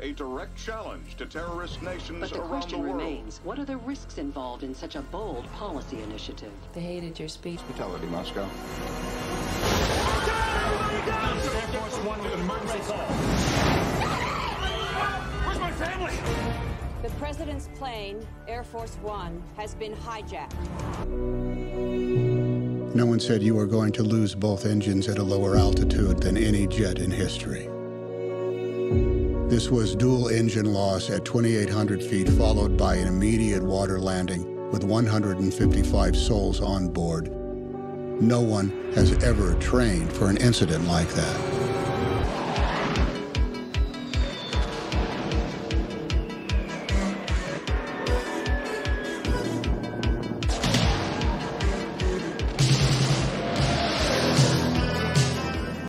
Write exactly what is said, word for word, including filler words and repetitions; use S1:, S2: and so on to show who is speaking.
S1: a direct challenge to terrorist nations
S2: But the
S1: around
S2: question
S1: the world.
S2: remains, what are the risks involved in such a bold policy initiative?
S3: They hated your speech.
S4: Fatality, Moscow.
S5: Air Force One with an emergency call. Where's my family?
S6: The president's plane, Air Force One, has been hijacked.
S7: No one said you were going to lose both engines at a lower altitude than any jet in history. This was dual engine loss at twenty-eight hundred feet, followed by an immediate water landing with one hundred fifty-five souls on board. No one has ever trained for an incident like that.